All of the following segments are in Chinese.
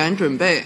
员准备。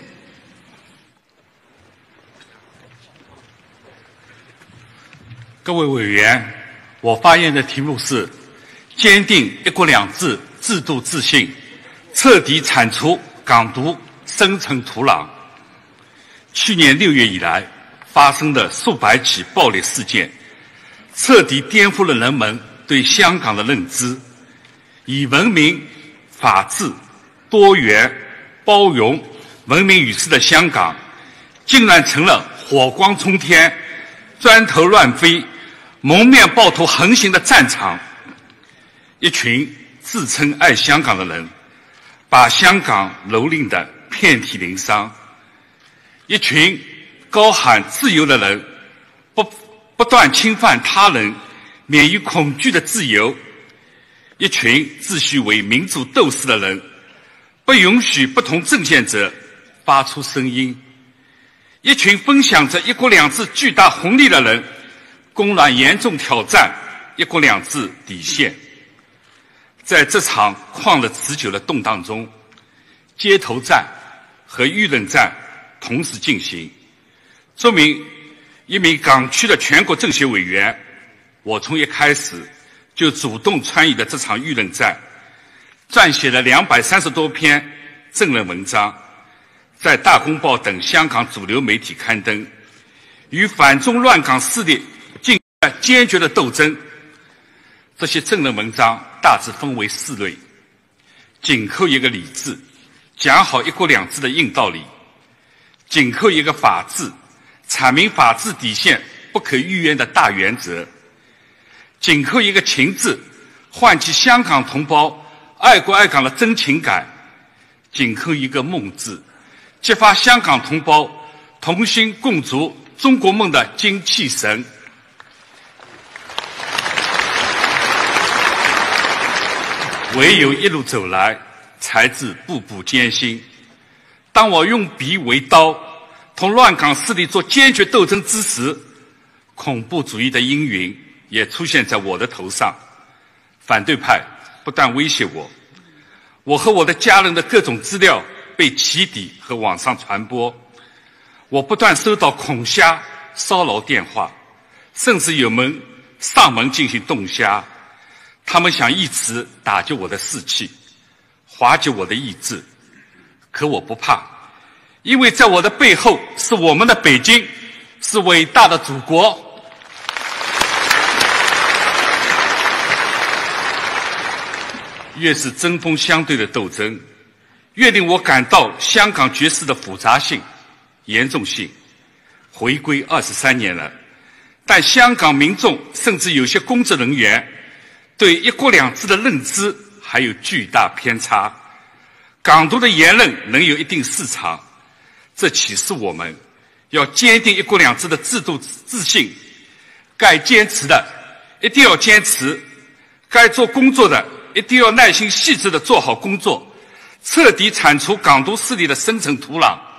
各位委员，我发言的题目是坚定一国两制制度自信，彻底铲除港独深层土壤。去年6月以来发生的数百起暴力事件，彻底颠覆了人们对香港的认知。以文明、法治、多元、包容、文明与世的香港，竟然成了火光冲天、砖头乱飞、蒙面暴徒横行的战场。一群自称爱香港的人，把香港蹂躏得遍体鳞伤。一群高喊自由的人，不断侵犯他人免于恐惧的自由。一群自诩为民主斗士的人，不允许不同政见者发出声音。一群分享着一国两制巨大红利的人，公然严重挑战一国两制底线。在这场旷日持久的动荡中，街头战和舆论战同时进行。作为一名港区的全国政协委员，我从一开始就主动参与了这场舆论战，撰写了230多篇政论文章，在《大公报》等香港主流媒体刊登，与反中乱港势力进行了坚决的斗争。这些政论文章大致分为4类：紧扣一个理智，讲好一国两制的硬道理；紧扣一个法治，阐明法治底线不可逾越的大原则；紧扣一个情字，唤起香港同胞爱国爱港的真情感；紧扣一个梦字，激发香港同胞同心共筑中国梦的精气神。唯有一路走来，才知步步艰辛。当我用笔为刀，同乱港势力做坚决斗争之时，恐怖主义的阴云也出现在我的头上。反对派不断威胁我，我和我的家人的各种资料被起底和网上传播，我不断收到恐吓、骚扰电话，甚至有人上门进行冻虾。他们想以此打击我的士气，滑解我的意志。可我不怕，因为在我的背后是我们的北京，是伟大的祖国。越是针锋相对的斗争，越令我感到香港局势的复杂性、严重性。回归23年了，但香港民众甚至有些公职人员对一国两制的认知还有巨大偏差，港独的言论仍有一定市场。这启示我们要坚定一国两制的制度自信，该坚持的一定要坚持，该做工作的一定要耐心细致地做好工作，彻底铲除港独势力的深层土壤。